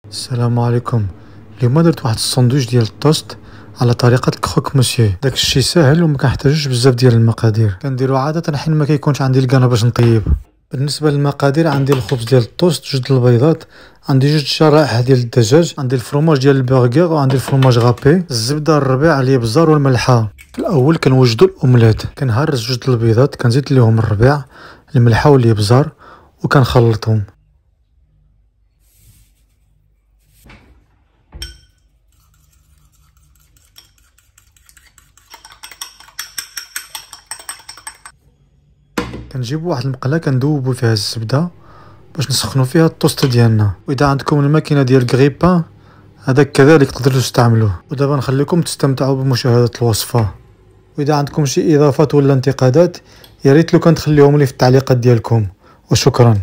السلام عليكم. اليوم درت واحد الساندويش ديال الطوست على طريقة الكروك موسيو. داك الشي ساهل وما كنحتاجوش بزاف ديال المقادير. كنديرو عادة حين ما كيكونش عندي الكانا باش نطيب. بالنسبة للمقادير عندي الخبز ديال الطوست، جوج البيضات، عندي جوج شرائح ديال الدجاج، عندي الفرماج ديال البرغر وعندي الفرماج غابي، الزبدة، الربيع، الابزار والملحة. في الاول كنوجدو الاومليت، كنهرس جوج البيضات، كنزيد ليهم الربيع، الملحة والابزار وكنخلطهم. كنجيبو واحد المقله كندوبو فيها الزبده باش نسخنو فيها الطوست ديالنا، واذا عندكم الماكينه ديال غريبا هذاك كذلك تقدروا تستعملوه. ودابا نخليكم تستمتعوا بمشاهده الوصفه، واذا عندكم شي اضافات ولا انتقادات يا ريت لو كان تخليهم لي في التعليقات ديالكم، وشكرا.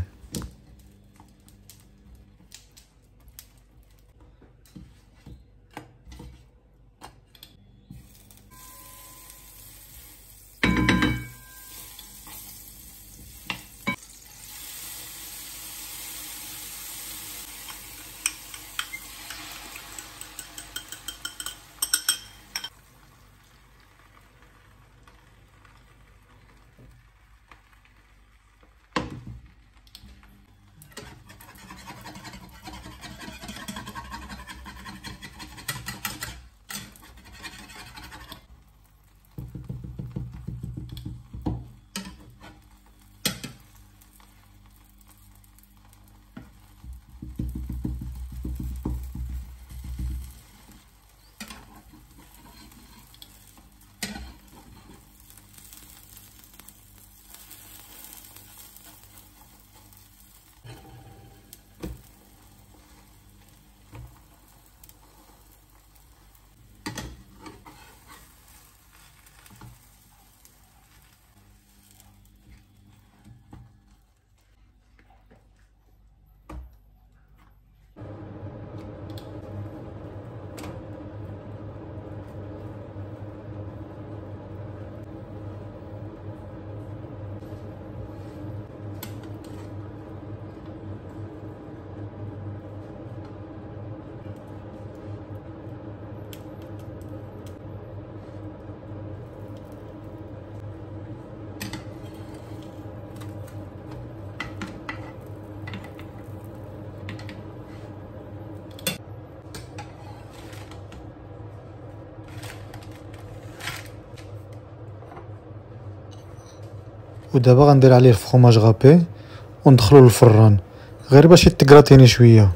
ودابا غندير عليه الفرماج غابي وندخلو للفران غير باش يتكراتيني شويه.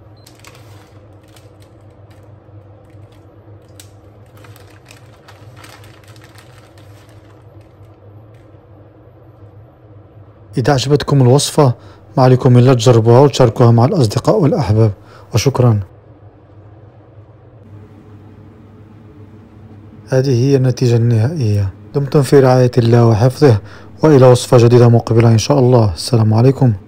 اذا عجبتكم الوصفه ما عليكم الا تجربوها وتشاركوها مع الاصدقاء والاحباب، وشكرا. هذه هي النتيجه النهائيه. دمتم في رعايه الله وحفظه، وإلى وصفة جديدة مقبلة إن شاء الله. السلام عليكم.